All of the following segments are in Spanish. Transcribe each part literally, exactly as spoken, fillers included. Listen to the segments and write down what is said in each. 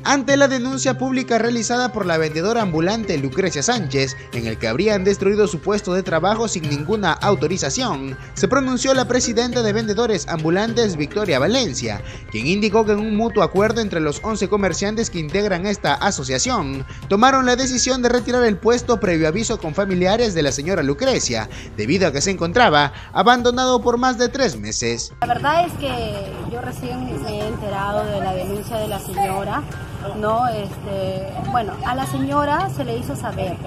ante la denuncia pública realizada por la vendedora ambulante Lucrecia Sánchez, en el que habrían destruido su puesto de trabajo sin ninguna autorización, se pronunció la presidenta de vendedores ambulantes, Victoria Valencia, quien indicó que en un mutuo acuerdo entre los once comerciantes que integran esta asociación, tomaron la decisión de retirar el puesto previo aviso con familiares de la señora Lucrecia, debido a que se encontraba abandonado por más de tres meses. La verdad es que yo recién me he enterado de la denuncia de la señora, ¿no? Este, bueno, a la señora se le hizo saber.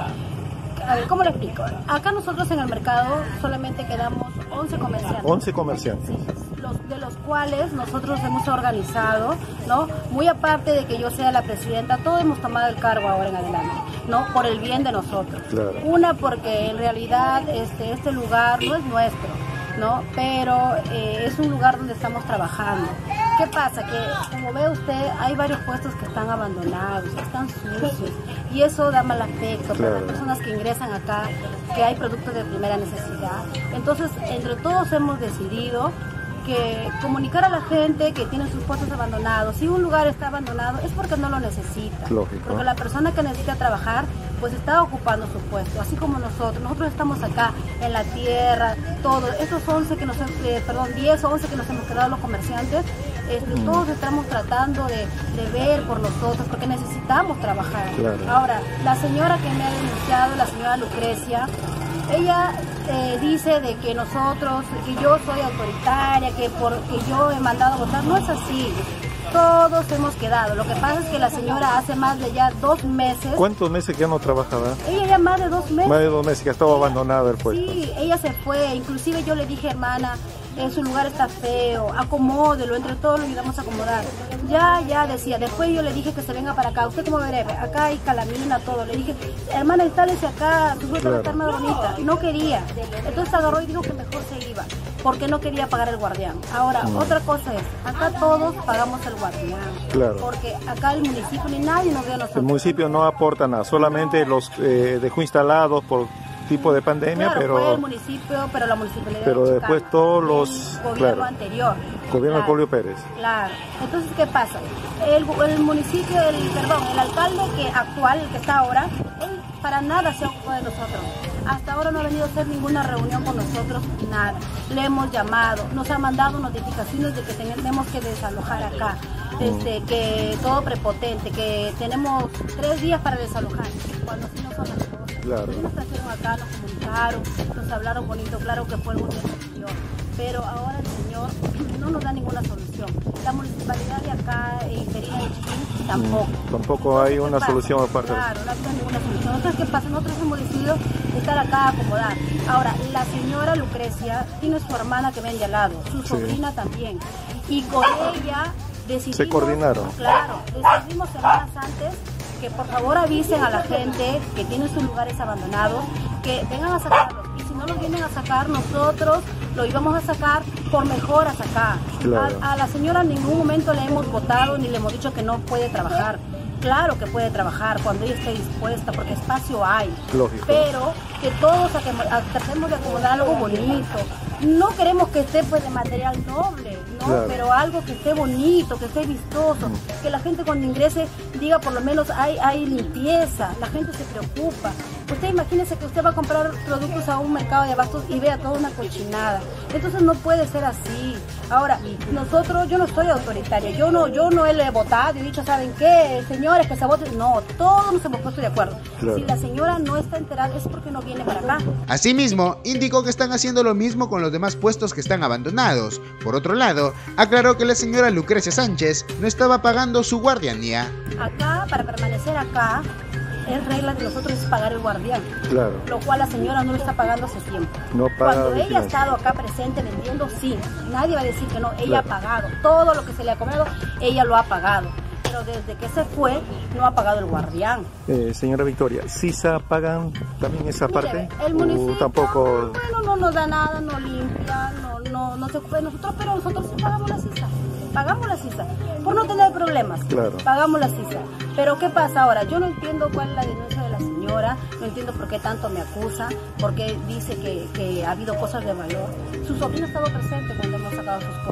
A ver, ¿cómo le explico? Acá nosotros en el mercado solamente quedamos once comerciantes. once comerciantes. Sí, los, de los cuales nosotros hemos organizado, ¿no? Muy aparte de que yo sea la presidenta, todos hemos tomado el cargo ahora en adelante, ¿no? Por el bien de nosotros. Claro. Una, porque en realidad este, este lugar no es nuestro, ¿no? Pero eh, es un lugar donde estamos trabajando. ¿Qué pasa? Que como ve usted, hay varios puestos que están abandonados, están sucios, y eso da mal aspecto para las personas que ingresan acá, que hay productos de primera necesidad. Entonces, entre todos hemos decidido que comunicar a la gente que tiene sus puestos abandonados. Si un lugar está abandonado es porque no lo necesita. Lógico. Porque la persona que necesita trabajar pues está ocupando su puesto, así como nosotros. Nosotros estamos acá en la tierra, todos, estos once que nos, eh, perdón, diez o once que nos hemos quedado los comerciantes, este, mm. todos estamos tratando de, de ver por nosotros, porque necesitamos trabajar. Claro. Ahora, la señora que me ha denunciado, la señora Lucrecia, ella eh, dice de que nosotros, que yo soy autoritaria, que porque yo he mandado a votar. No es así. Todos hemos quedado. Lo que pasa es que la señora hace más de ya dos meses. ¿Cuántos meses que ya no trabajaba? Ella ya más de dos meses. Más de dos meses que estaba abandonada el puesto. Sí, ella se fue. Inclusive yo le dije, hermana, en su lugar está feo, acomódelo, entre todos lo ayudamos a acomodar. Ya, ya decía, después yo le dije que se venga para acá. Usted como veré, acá hay calamina, todo. Le dije, hermana, instálese acá, su suerte va a estar más bonita. Y no quería. Entonces agarró y dijo que mejor se iba, porque no quería pagar el guardián. Ahora, no. Otra cosa es, acá todos pagamos el guardián. Claro. Porque acá el municipio ni nadie nos ve a nosotros. El municipio no aporta nada, solamente no. los eh, dejó instalados por tipo de pandemia, claro, pero fue el municipio, pero la municipalidad pero de después Chicama, todos los el gobierno claro, anterior, gobierno de claro, Colio Pérez. Claro. Entonces, ¿qué pasa? El, el municipio, el perdón, el alcalde que actual, el que está ahora, él para nada se ocupó de nosotros. Hasta ahora no ha venido a hacer ninguna reunión con nosotros, nada. Le hemos llamado, nos ha mandado notificaciones de que tenemos que desalojar acá, este, que todo prepotente, que tenemos tres días para desalojar, cuando sí no son las cosas. Claro. Nos trajeron acá, nos comunicaron, nos hablaron bonito, claro que fue el gobierno anterior, pero ahora el señor no nos da ninguna solución. La municipalidad de acá, interina de Chiquín, tampoco. Mm, tampoco hay una solución por parte de Claro, no hay ninguna solución. Entonces, ¿qué pasa? Nosotros hemos decidido estar acá a acomodar. Ahora, la señora Lucrecia tiene su hermana que vende al lado, su sobrina sí. también, y con ella decidimos... Se coordinaron. Claro, decidimos semanas antes que por favor avisen a la gente que tiene sus lugares abandonados, que vengan a sacarlos. Y si no los vienen a sacar, nosotros lo íbamos a sacar por mejoras acá. Claro. A, a la señora en ningún momento le hemos votado ni le hemos dicho que no puede trabajar. Claro que puede trabajar cuando ella esté dispuesta, porque espacio hay. Lógico. Pero que todos tratemos de acomodar algo bonito. No queremos que esté pues de material noble, ¿no? Claro. Pero algo que esté bonito, que esté vistoso, mm. que la gente cuando ingrese diga por lo menos hay, hay limpieza, la gente se preocupa. Usted imagínese que usted va a comprar productos a un mercado de abastos y vea toda una cochinada. Entonces no puede ser así. Ahora, nosotros, yo no soy autoritaria, yo no, yo no he votado y he dicho, ¿saben qué? Señores, que se voten. No, todos nos hemos puesto de acuerdo. Claro. Si la señora no está enterada es porque no viene para acá. Asimismo, indicó que están haciendo lo mismo con los demás puestos que están abandonados. Por otro lado, aclaró que la señora Lucrecia Sánchez no estaba pagando su guardianía. Acá, para permanecer acá, es regla de nosotros es pagar el guardián. Claro. Lo cual la señora no lo está pagando hace tiempo. No paga. Cuando ella ha estado acá presente vendiendo, sí. Nadie va a decir que no. Ella claro. ha pagado. Todo lo que se le ha comido, ella lo ha pagado. Pero desde que se fue, no ha pagado el guardián. Eh, señora Victoria, ¿SISA pagan también esa Mire, parte? El municipio, tampoco... bueno, no nos da nada, no limpia, no, no, no se ocupa de nosotros, pero nosotros sí pagamos la SISA. Pagamos la SISA, por no tener problemas. Claro. Pagamos la SISA. Pero ¿qué pasa ahora? Yo no entiendo cuál es la denuncia de la señora, no entiendo por qué tanto me acusa, por qué dice que, que ha habido cosas de valor. Su sobrino estaba presente cuando hemos sacado sus cosas.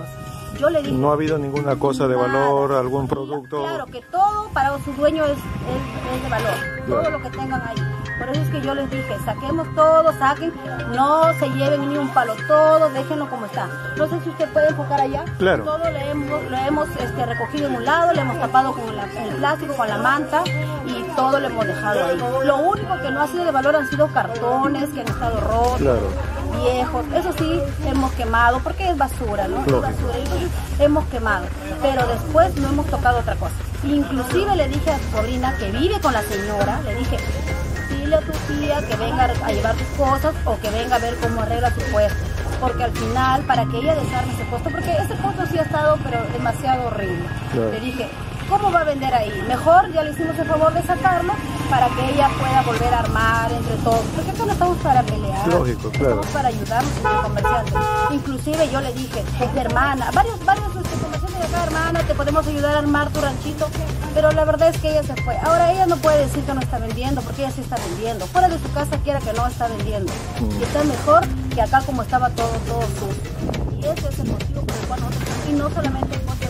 Yo le dije, no ha habido ninguna cosa de nada, valor, algún producto. Claro, que todo para su dueño es, es, es de valor, claro. Todo lo que tengan ahí. Por eso es que yo les dije, saquemos todo, saquen, no se lleven ni un palo, todo, déjenlo como está. No sé si usted puede enfocar allá. Claro. Todo lo hemos, lo hemos este, recogido en un lado, le hemos tapado con la, el plástico, con la manta y todo lo hemos dejado ahí. Lo único que no ha sido de valor han sido cartones que han estado rotos. Claro. Viejos, eso sí hemos quemado porque es basura, ¿no? Es basura, entonces hemos quemado, pero después no hemos tocado otra cosa. Inclusive le dije a su sobrina que vive con la señora, le dije, dile a tu tía que venga a llevar tus cosas o que venga a ver cómo arregla su puesto, porque al final, para que ella desarme ese puesto, porque ese puesto sí ha estado pero demasiado horrible. Claro. Le dije, ¿cómo va a vender ahí? Mejor ya le hicimos el favor de sacarlo para que ella pueda volver a armar entre todos, porque acá no estamos para pelear, lógico, claro. Estamos para ayudarnos entre comerciantes. Inclusive yo le dije, hermana, varios, varios este, comerciantes de acá, hermana, te podemos ayudar a armar tu ranchito, pero la verdad es que ella se fue. Ahora ella no puede decir que no está vendiendo, porque ella sí está vendiendo. Fuera de su casa quiera que no está vendiendo. Mm. Y está mejor que acá como estaba todo, todo sucio. Y ese es el motivo por el cual nosotros, y no solamente porque